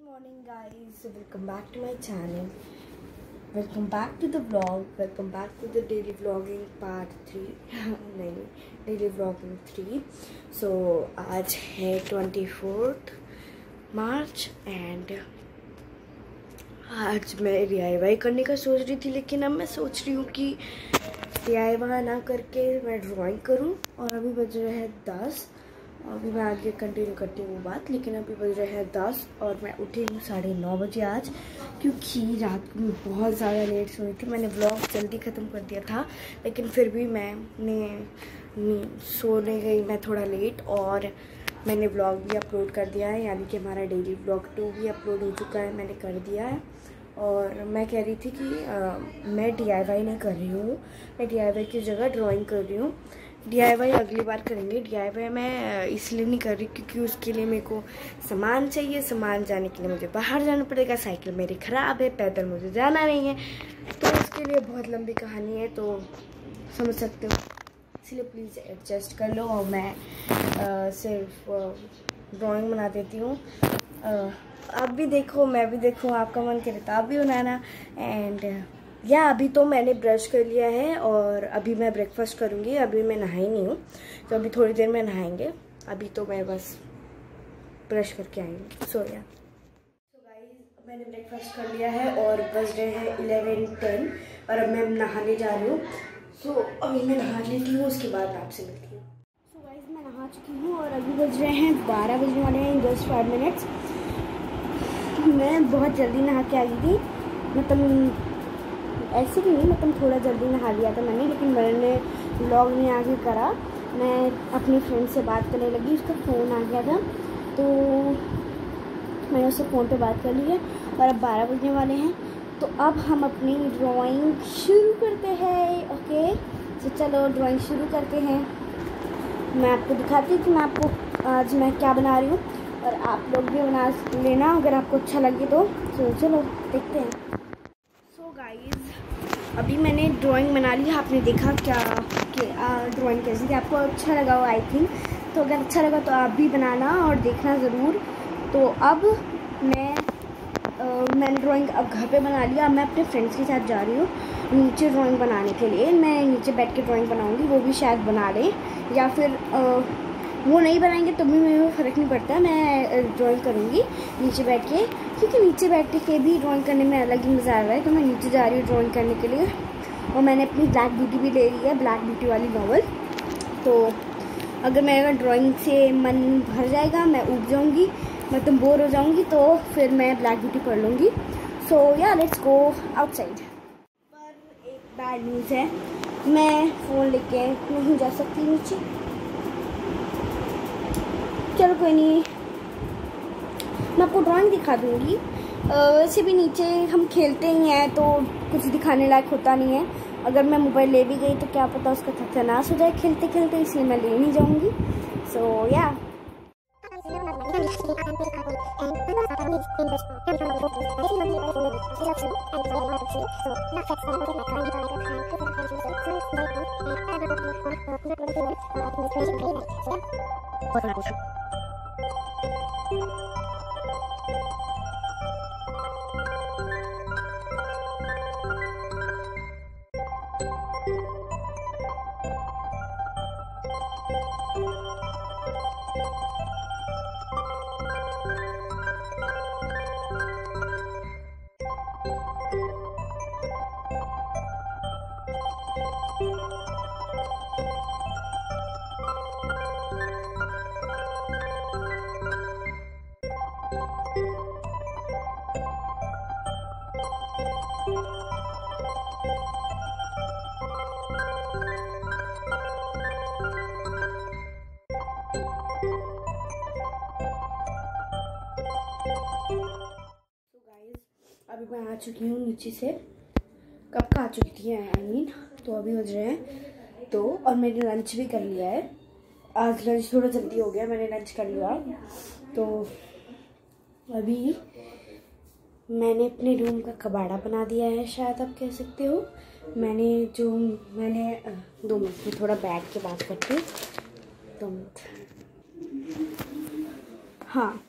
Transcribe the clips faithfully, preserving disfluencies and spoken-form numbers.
Good morning guys, so welcome back to my channel. Welcome back to the vlog. Welcome back to the daily vlogging part three. नहीं, daily vlogging three. So आज है twenty fourth March and आज मैं D I Y करने का सोच रही थी, लेकिन अब मैं सोच रही हूँ कि डी आई वाई ना करके मैं ड्राइंग करूँ। और अभी बज रहे हैं दस। अभी मैं आगे कंटिन्यू करती हूँ वो बात, लेकिन अभी बज रहे हैं दस और मैं उठी हूँ साढ़े नौ बजे आज, क्योंकि रात को मैं बहुत ज़्यादा लेट सोई थी। मैंने व्लॉग जल्दी ख़त्म कर दिया था, लेकिन फिर भी मैंने सोने गई मैं थोड़ा लेट और मैंने व्लॉग भी अपलोड कर दिया है, यानी कि हमारा डेली व्लॉग टू भी अपलोड हो चुका है, मैंने कर दिया है। और मैं कह रही थी कि आ, मैं डी आई वाई नहीं कर रही हूँ, मैं डी आई वाई की जगह ड्राइंग कर रही हूँ। डी आई वाई अगली बार करेंगे। डी आई वाई मैं इसलिए नहीं कर रही क्योंकि उसके लिए मेरे को सामान चाहिए। सामान जाने के लिए मुझे बाहर जाना पड़ेगा, साइकिल मेरी ख़राब है, पैदल मुझे जाना नहीं है, तो उसके लिए बहुत लंबी कहानी है, तो समझ सकते हो। इसलिए प्लीज़ एडजस्ट कर लो और मैं आ, सिर्फ ड्राइंग बना देती हूँ। आप भी देखो, मैं भी देखूँ, आपका मन करे तो आप भी बनाना। एंड या अभी तो मैंने ब्रश कर लिया है और अभी मैं ब्रेकफास्ट करूँगी। अभी मैं नहाई नहीं हूँ, तो अभी थोड़ी देर में नहाएंगे। अभी तो मैं बस ब्रश करके आएंगे। सो या सो गाइस, मैंने ब्रेकफास्ट कर लिया है और बज रहे हैं इलेवन टेन और अब मैं नहाने जा रही हूँ। सो अभी मैं नहा लेती हूँ, उसके बाद आपसे मिलती हूँ। सो गाइस, मैं नहा चुकी हूँ और अभी बज रहे हैं बारह बजने वाले हैं, जस्ट फाइव मिनट्स। मैं बहुत जल्दी नहा के आ गई थी, मतलब ऐसे भी नहीं, मतलब थोड़ा जल्दी नहा लिया था मैंने, लेकिन मैंने व्लॉग नहीं आगे करा। मैं अपनी फ्रेंड से बात करने लगी, उसका फ़ोन आ गया था, तो मैंने उससे फ़ोन पे बात कर ली है और अब बारह बजने वाले हैं। तो अब हम अपनी ड्राइंग शुरू करते हैं। ओके, तो चलो ड्राइंग शुरू करते हैं। मैं आपको दिखाती हूँ कि मैं आपको आज मैं क्या बना रही हूँ, और आप लोग भी बना लेना अगर आपको अच्छा लगे तो। तो चलो देखते हैं। सो गाइस, अभी मैंने ड्राइंग बना ली। आपने देखा क्या कि ड्राइंग कैसी थी, आपको अच्छा लगा हो आई थिंक। तो अगर अच्छा लगा तो आप भी बनाना और देखना ज़रूर। तो अब मैं आ, मैंने ड्राइंग अब घर पे बना लिया। अब मैं अपने फ्रेंड्स के साथ जा रही हूँ नीचे ड्राइंग बनाने के लिए। मैं नीचे बैठ के ड्राइंग बनाऊँगी, वो भी शायद बना लें, या फिर आ, वो नहीं बनाएंगे तो भी मेरे फ़र्क नहीं पड़ता। मैं ड्राइंग करूँगी नीचे बैठ के, क्योंकि नीचे बैठ के भी ड्राइंग करने में अलग ही मज़ा आ रहा है। तो मैं नीचे जा रही हूँ ड्राइंग करने के लिए। और मैंने अपनी ब्लैक ब्यूटी भी ले ली है, ब्लैक ब्यूटी वाली नॉवल। तो अगर मेरा ड्राइंग से मन भर जाएगा, मैं उब जाऊँगी, मतलब बोर हो जाऊँगी, तो फिर मैं ब्लैक ब्यूटी पढ़ लूँगी। सो या लेट्स गो आउटसाइड। पर एक बैड न्यूज़ है, मैं फ़ोन लेके नहीं जा सकती नीचे। चलो कोई नहीं, मैं आपको ड्राइंग दिखा दूँगी। वैसे भी नीचे हम खेलते ही हैं, तो कुछ दिखाने लायक होता नहीं है। अगर मैं मोबाइल ले भी गई तो क्या पता उसका सत्यानाश हो जाए खेलते खेलते, इसलिए मैं ले नहीं जाऊँगी। सो या अभी मैं आ चुकी हूँ नीचे से। कब का आ चुकी थी आई मीन तो अभी बज रहे हैं तो, और मैंने लंच भी कर लिया है। आज लंच थोड़ा जल्दी हो गया, मैंने लंच कर लिया। तो अभी मैंने अपने रूम का कबाड़ा बना दिया है, शायद आप कह सकते हो। मैंने जो मैंने दो मिनट में थोड़ा बैठ के बात करती हूँ, दो मिनट। हाँ,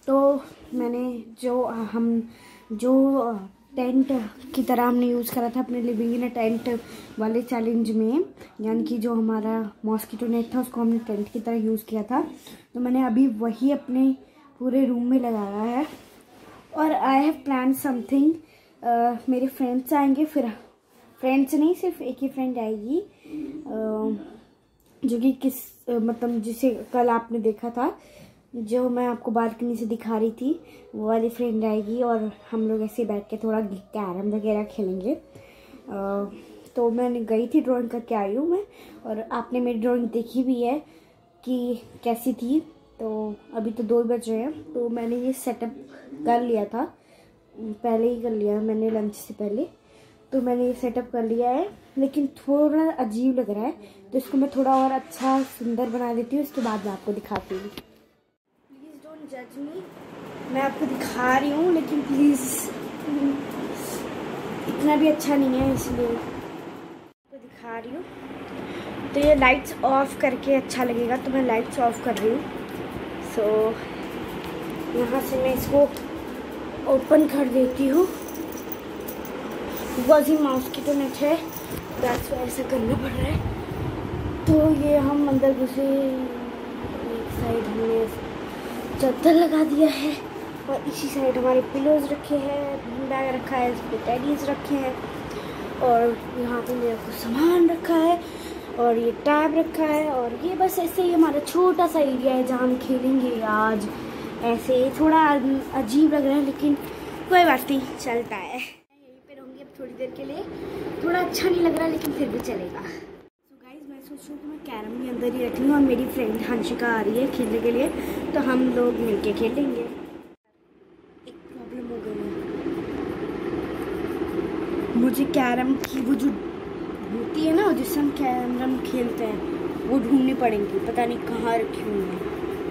तो मैंने जो हम जो टेंट की तरह हमने यूज़ करा था अपने लिविंग इन टेंट वाले चैलेंज में, यानी कि जो हमारा मॉस्किटो नेट था उसको हमने टेंट की तरह यूज़ किया था, तो मैंने अभी वही अपने पूरे रूम में लगाया है। और आई हैव प्लान समथिंग, मेरे फ्रेंड्स आएंगे, फिर फ्रेंड्स नहीं सिर्फ एक ही फ्रेंड आएगी, uh, जो कि किस uh, मतलब जिसे कल आपने देखा था, जो मैं आपको बालकनी से दिखा रही थी, वो वाली फ्रेंड आएगी और हम लोग ऐसे बैठ के थोड़ा कैरम वगैरह खेलेंगे। uh, तो मैंने गई थी, ड्राइंग करके आई हूँ मैं, और आपने मेरी ड्राइंग देखी भी है कि कैसी थी। तो अभी तो दो बज रहे हैं, तो मैंने ये सेटअप कर लिया था, पहले ही कर लिया मैंने लंच से पहले, तो मैंने ये सेटअप कर लिया है, लेकिन थोड़ा अजीब लग रहा है, तो इसको मैं थोड़ा और अच्छा सुंदर बना देती हूँ, उसके बाद मैं आपको दिखाती हूँ। प्लीज़ डोंट जज मी, मैं आपको दिखा रही हूँ, लेकिन प्लीज़ इतना भी अच्छा नहीं है, इसलिए आपको दिखा रही हूँ। तो ये लाइट्स ऑफ करके अच्छा लगेगा, तो मैं लाइट्स ऑफ कर रही हूँ। सो so, यहाँ से मैं इसको ओपन कर देती हूँ, बिकॉज ये मॉस्किटो नेट है, दैट्स वाई ऐसा करना पड़ रहा है। तो ये हम अंदर घुसे, एक साइड हमने चादर लगा दिया है, और इसी साइड हमारे पिलोज रखे हैं, बैग रखा है, इस पर टेडीज रखे हैं, और यहाँ पे मेरा कुछ सामान रखा है, और ये टैब रखा है, और ये बस ऐसे ही हमारा छोटा सा एरिया है जहाँ हम खेलेंगे आज। ऐसे थोड़ा अजीब लग रहा है, लेकिन कोई बात नहीं, चलता है। मैं यहीं पे रहूँगी अब थोड़ी देर के लिए, थोड़ा अच्छा नहीं लग रहा लेकिन फिर भी चलेगा। तो गाइज मैं सोच रही हूँ कि मैं कैरम भी अंदर ही रख लूँ, और मेरी फ्रेंड हंशिका आ रही है खेलने के लिए, तो हम लोग मिलके खेलेंगे। एक प्रॉब्लम हो गई है मुझे, कैरम की वो जो होती है ना जिससे हम कैरम खेलते हैं, वो ढूंढनी पड़ेंगी, पता नहीं कहाँ रखी हुई है।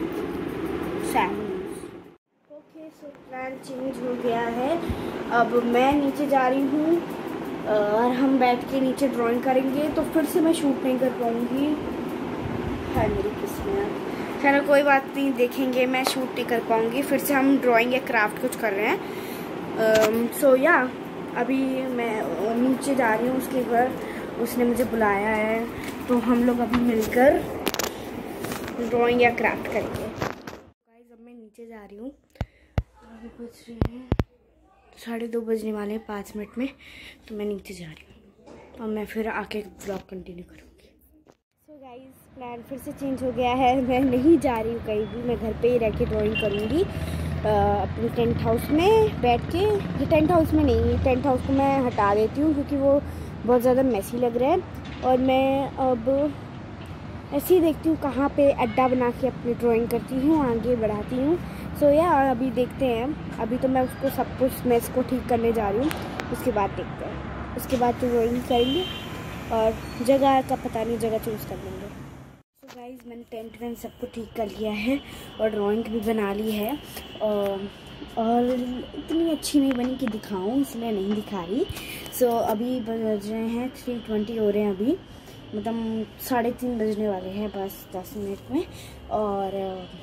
ओके, सो प्लान चेंज हो गया है, अब मैं नीचे जा रही हूँ और हम बैठ के नीचे ड्राइंग करेंगे, तो फिर से मैं शूट नहीं कर पाऊँगी, है मेरी किस्मत। चलो कोई बात नहीं, देखेंगे, मैं शूट नहीं कर पाऊँगी, फिर से हम ड्राइंग या क्राफ्ट कुछ कर रहे हैं। सो या अभी मैं नीचे जा रही हूँ, उसके घर उसने मुझे बुलाया है, तो हम लोग अभी मिलकर ड्राइंग या क्राफ्ट करेंगे। गाइस अब मैं नीचे जा रही हूँ, अभी बज रहे हैं साढ़े दो बजने वाले हैं पाँच मिनट में, तो मैं नीचे जा रही हूँ और मैं फिर आके ब्लॉग कंटिन्यू करूँगी। सो गाइस प्लान फिर से चेंज हो गया है, मैं नहीं जा रही हूँ कहीं भी, मैं घर पे ही रह के ड्राइंग करूँगी अपने टेंट हाउस में बैठ के। ये टेंट हाउस में नहीं, टेंट हाउस को मैं हटा देती हूँ क्योंकि वो बहुत ज़्यादा मैसी लग रहा है, और मैं अब ऐसे ही देखती हूँ कहाँ पे अड्डा बना के अपनी ड्राइंग करती हूँ, आगे बढ़ाती हूँ। सो या अभी देखते हैं, अभी तो मैं उसको सब कुछ मैं इसको ठीक करने जा रही हूँ, उसके बाद देखते हैं, उसके बाद तो ड्राइंग करेंगे और जगह का पता नहीं, जगह चूज़ कर लेंगे। सो गाइस मैंने टेंट वेंट सबको ठीक कर लिया है और ड्राइंग भी बना ली है, और और इतनी अच्छी नहीं बनी कि दिखाऊं, इसलिए नहीं दिखा रही। सो so, अभी बज रहे हैं थ्री ट्वेंटी हो रहे हैं, अभी मतलब साढ़े तीन बजने वाले हैं बस दस मिनट में, और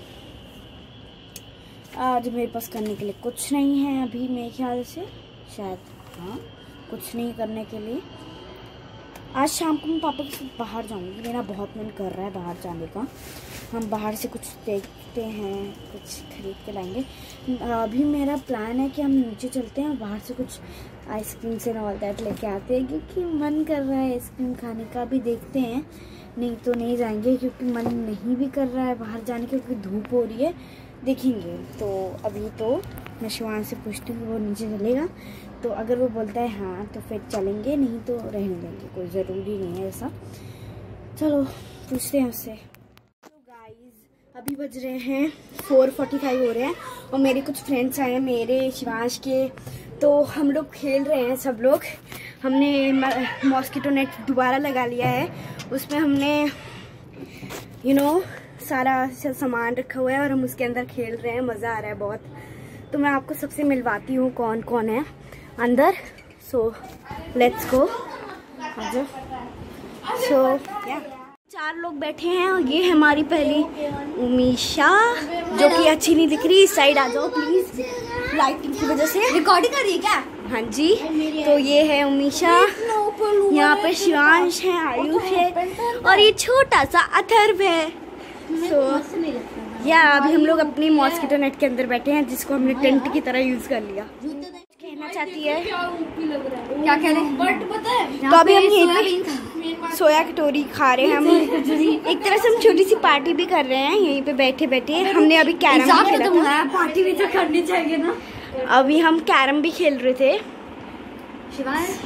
आज मेरे पास करने के लिए कुछ नहीं है अभी, मेरे ख्याल से शायद, हाँ कुछ नहीं करने के लिए। आज शाम को मैं पापा के साथ बाहर जाऊंगी, मेरा बहुत मन कर रहा है बाहर जाने का, हम बाहर से कुछ देखते हैं, कुछ खरीद के लाएंगे। अभी मेरा प्लान है कि हम नीचे चलते हैं और बाहर से कुछ आइसक्रीम से ऑल दैट लेके आते हैं, क्योंकि मन कर रहा है आइसक्रीम खाने का। भी देखते हैं, नहीं तो नहीं जाएंगे, क्योंकि मन नहीं भी कर रहा है बाहर जाने का, क्योंकि धूप हो रही है, देखेंगे। तो अभी तो मैं शिवान से पूछती हूँ वो नीचे चलेगा, तो अगर वो बोलता है हाँ तो फिर चलेंगे, नहीं तो रहने देंगे, कोई ज़रूरी नहीं है ऐसा। चलो पूछते हैं उससे। तो गाइस अभी बज रहे हैं फोर फोर्टी फाइव हो रहे हैं, और मेरे कुछ फ्रेंड्स आए हैं, मेरे शिवांश के, तो हम लोग खेल रहे हैं सब लोग। हमने मॉस्किटो नेट दोबारा लगा लिया है, उसमें हमने यू you नो know, सारा सामान रखा हुआ है और हम उसके अंदर खेल रहे हैं, मज़ा आ रहा है बहुत। तो मैं आपको सबसे मिलवाती हूँ कौन कौन है अंदर। So let's go. सो या चार लोग बैठे हैं और ये है हमारी पहली उमीशा, जो कि अच्छी नहीं दिख रही। इस साइड आ जाओ प्लीज, लाइटिंग की वजह से। रिकॉर्डिंग कर रही है क्या? हाँ जी। तो ये है उमीशा, यहाँ पे शिवांश है, आयुष है और ये छोटा सा अथर्व है। तो या अभी हम लोग अपनी मॉस्किटो नेट के अंदर बैठे हैं, जिसको हमने टेंट की तरह यूज कर लिया। कहना चाहती है क्या कह रहे हैं? बट पता है तो अभी हम यहीं पे सोया कटोरी खा रहे हैं। हम एक तरह से हम छोटी सी पार्टी भी कर रहे हैं यहीं पे बैठे बैठे। हमने अभी कैरम भी खेला था। पार्टी भी तो करनी चाहिए ना। अभी हम कैरम भी खेल रहे थे। शिवांश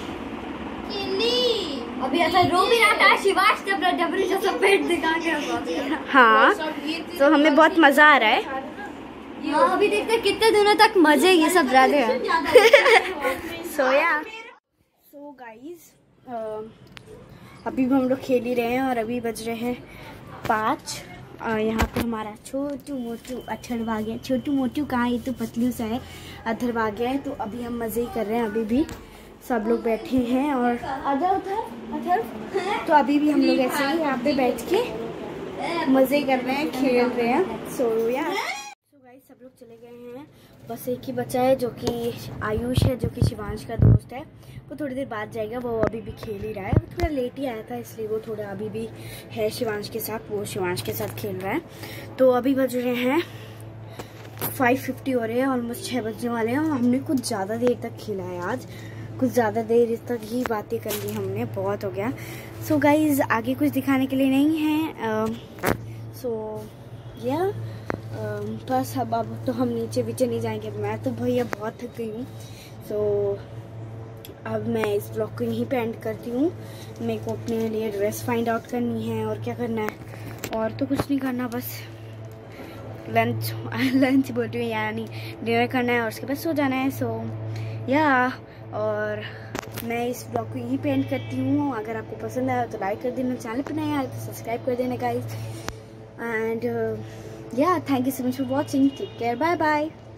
अभी ऐसा रो भी रहा था। शिवांश जब डबरी जैसा पेट दिखा के। हाँ, तो हमें बहुत मजा आ रहा है। हाँ, अभी देखते हैं कितने दिनों तक मजे ये सब रह रहे हैं। सोया सो गाइस, अभी भी हम लोग खेल ही रहे हैं और अभी बज रहे हैं पाँच। यहाँ पे हमारा छोटू मोटू अथर्व आ गया। छोटू मोटू कहाँ, ये तो पतलू सा है। अथर्व आ गया है। तो अभी हम मज़े ही कर रहे हैं। अभी भी सब लोग बैठे हैं और आजा उधर अथर्व। तो अभी भी हम लोग ऐसे ही यहाँ पे बैठ के मज़े कर रहे हैं, खेल रहे हैं। सो या सब लोग चले गए हैं, बस एक ही बचा है जो कि आयुष है, जो कि शिवांश का दोस्त है। वो थोड़ी देर बाद जाएगा। वो अभी भी खेल ही रहा है। वो थोड़ा लेट ही आया था, इसलिए वो थोड़ा अभी भी है शिवांश के साथ। वो शिवांश के साथ खेल रहा है। तो अभी बज रहे हैं फाइव फिफ्टी हो रहे हैं, ऑलमोस्ट छः बजने वाले हैं। और हमने कुछ ज़्यादा देर तक खेला है आज, कुछ ज़्यादा देर तक ही बातें कर ली हमने, बहुत हो गया। सो गाइज आगे कुछ दिखाने के लिए नहीं है। सो या बस अब अब तो हम नीचे वीचे नहीं जाएंगे। मैं तो भैया बहुत थक गई हूँ। सो अब मैं इस ब्लॉग को यहीं पे एंड करती हूँ। मेरे को अपने लिए ड्रेस फाइंड आउट करनी है और क्या करना है, और तो कुछ नहीं करना, बस लंच लंच बोल रही हूँ यानी डिनर करना है और उसके बाद सो जाना है। सो या और मैं इस ब्लॉग को यहीं पे एंड करती हूँ। अगर आपको पसंद आया तो लाइक कर देना, चैनल पर नया आया तो सब्सक्राइब कर देना guys. And yeah, thank you so much for watching. Take care. Bye bye.